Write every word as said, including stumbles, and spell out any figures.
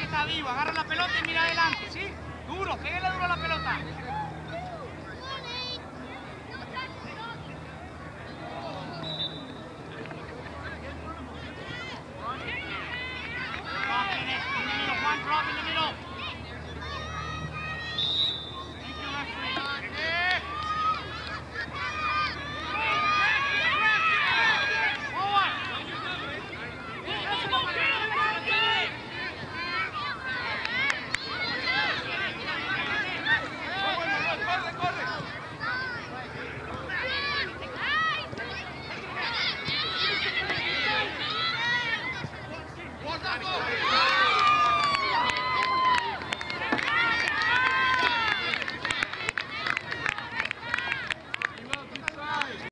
está vivo. Agarra la pelota y mira adelante, ¿sí? Duro, pégale duro a la pelota. Drop in it, in the middle, one drop in the middle.